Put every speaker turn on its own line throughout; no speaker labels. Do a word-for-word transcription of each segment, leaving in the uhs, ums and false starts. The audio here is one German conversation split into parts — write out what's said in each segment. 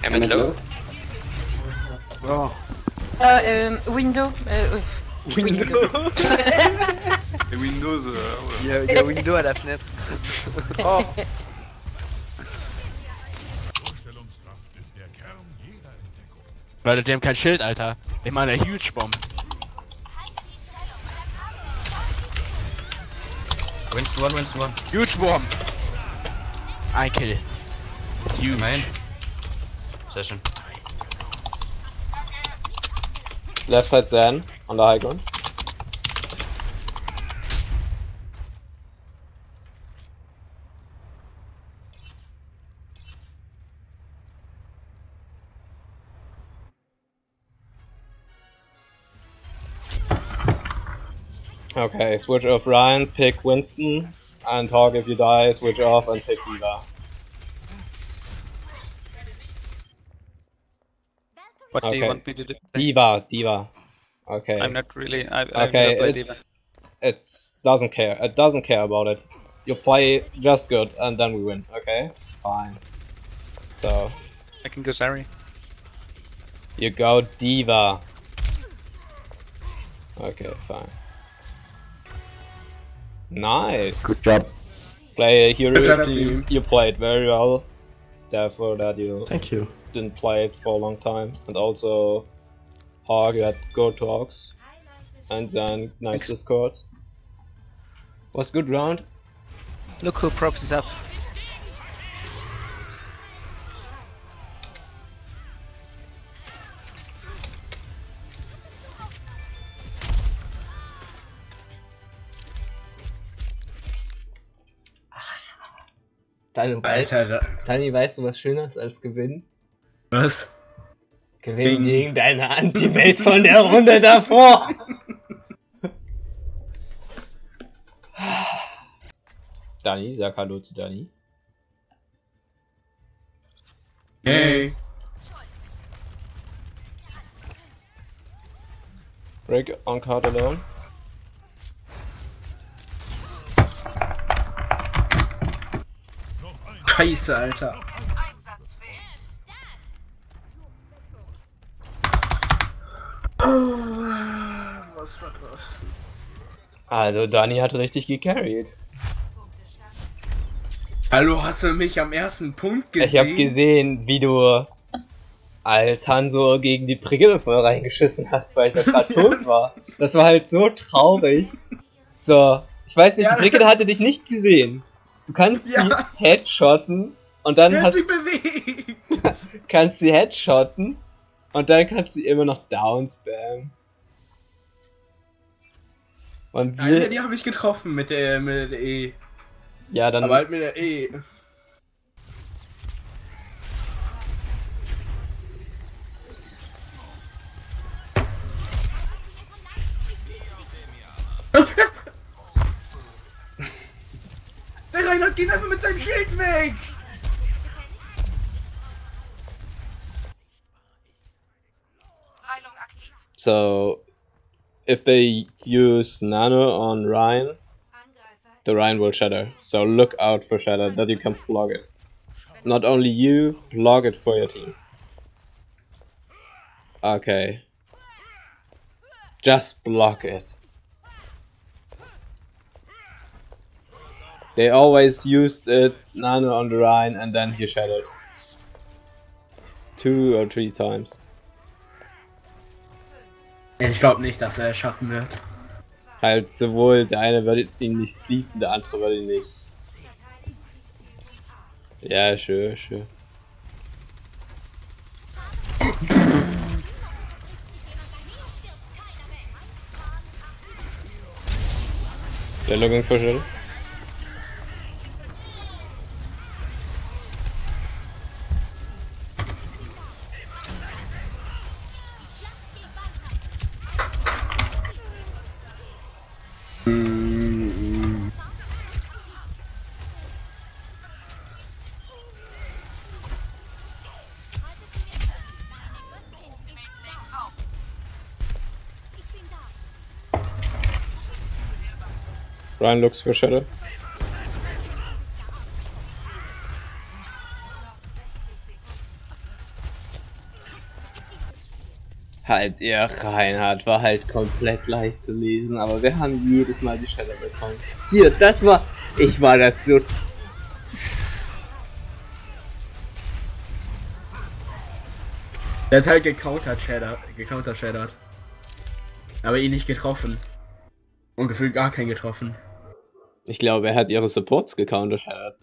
Hammond low.
Oh.
Uh, um, window. Uh,
Window.
Les Windows. Euh,
Il y, a, il y a Window à la fenêtre.
oh.
Leute, die haben kein Schild, Alter. Ich meine, der Huge Bomb.
Winston one, Winston one.
Huge Bomb. Ein Kill. Huge.
Main. Session.
Left side Zen on the high ground. Okay, switch off Ryan, pick Winston, and Hog if you die, switch off and pick D.Va.
What
okay.
do you want me to do?
D.Va, D.Va. Okay.
I'm not really. I, I
okay,
play
it's it's doesn't care. It doesn't care about it. You play just good, and then we win. Okay, fine. So
I can go Zari.
You go D.Va. Okay, fine. Nice.
Good job.
Play a hero.
Good job, team.
You played very well. Therefore, that you
Thank you.
didn't play it for a long time, and also Hog, you had good talks, and then nice Thanks. Discord. Was good round.
Look who props is up.
Dani,
Alter,
Dani, weißt du, was schöner ist als gewinnen?
was?
Gewinnen gegen deine Anti-Mates von der Runde davor! Dani, sag Hallo zu Dani.
Hey.
Rick on card alone.
Scheiße, Alter. Oh, was war das?
Also Dani hat richtig gecarried.
Hallo, hast du mich am ersten Punkt gesehen?
Ich hab gesehen, wie du als Hanzo gegen die Brigitte voll reingeschissen hast, weil er gerade tot war. Das war halt so traurig. So, ich weiß nicht,
Ja.
die Brigitte hatte dich nicht gesehen. Du kannst
Ja.
sie headshotten und dann
Der hat
hast
sich bewegt!
kannst sie headshotten und dann kannst du immer noch down spammen. Und
Alter,
wir,
die habe ich getroffen mit der, mit der E.
ja dann,
Aber halt mit der E. Der Reinhard geht einfach mit seinem Schild weg!
so if they use Nano on Ryan, the Ryan will shatter. So look out for shatter, that you can block it. Not only you, block it for your team. Okay. Just block it. They always used it, Nano on the Ryan, and then you shattered. Two or three times.
Ich glaube nicht, dass er es schaffen wird.
Halt sowohl der eine würde ihn nicht sleepen, der andere würde ihn nicht. Ja, schön, schön. They're looking for shit. Ryan looks for shadow. Halt, ja, Reinhard war halt komplett leicht zu lesen, aber wir haben jedes Mal die Shadow bekommen. Hier, das war... Ich war das so...
Der hat halt gecountert Shadow, gecountert Shadow. Aber ihn nicht getroffen. Und gefühlt gar keinen getroffen.
Ich glaube, er hat ihre Supports gecountert.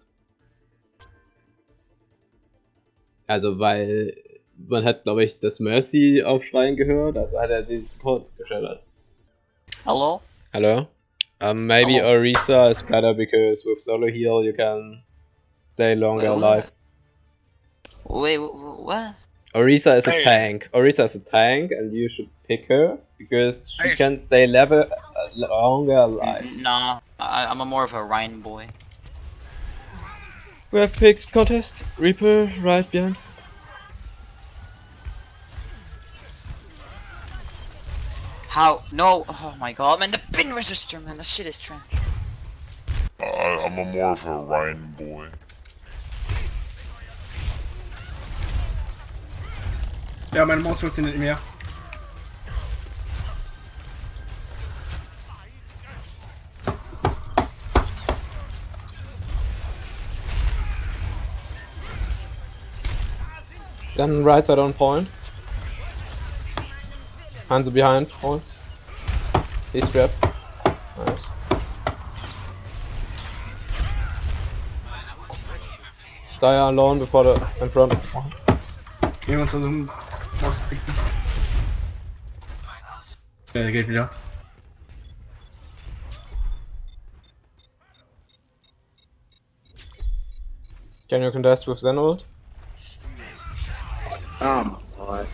Also, weil... Man hat, glaube ich, das Mercy-Aufschreien gehört, also hat er die Supports geschallert.
Hello?
Hello? Um, maybe
Hello.
Orisa is better because with solo heal you can stay longer
Wait,
alive.
Wait, wh- what?
Orisa is a
Hey.
tank. Orisa is a tank and you should pick her because she
Hey.
can stay level uh, longer alive.
Nah, I, I'm a more of a Rhine boy.
We have fixed contest. Reaper right behind.
How? No! Oh my god, man, the pin resistor, man, the shit is trash.
Uh, I'm a more of a Rhine boy.
Ja, meine Maus funktioniert nicht mehr.
Then right side on point. Hands behind point. He's trapped. Nice. Saya alone before the in front.
Jemand versuchen, Maus zu fixen. Ja, der geht wieder.
Can you contest with Zen ult?
Um, alright.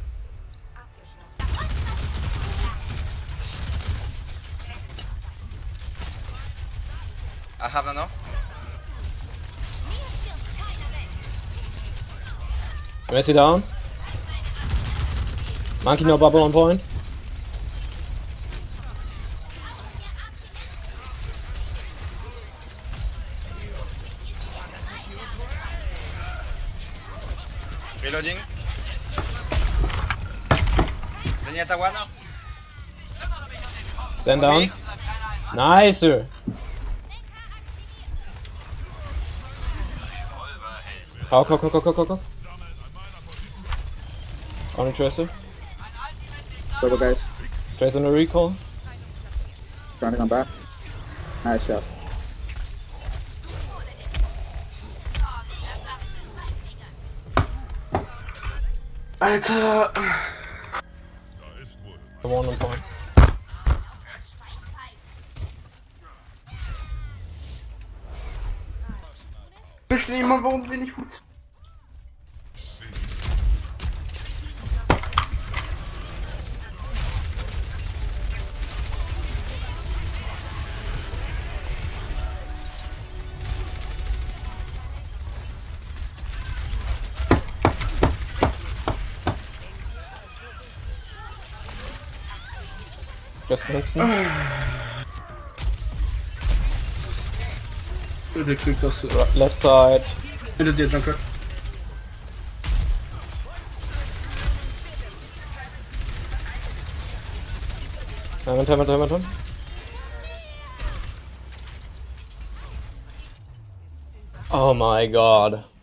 I have nano.
Messi down. Monkey no bubble on point.
Reloading. Zenyatta one.
Zen down. Nice, sir. Hawk, hawk, hawk, hawk, hawk, hawk. On a tracer.
Double guys,
Tracer on a recall.
trying to come back. Nice shot.
Alter!
The one on point.
Ich verstehe immer, warum sie nicht funktioniert.
Just Winston.
Der kriegt das äh,
Left side.
hinter dir, Junker.
Hamilton, Hamilton, Hamilton. Oh my god.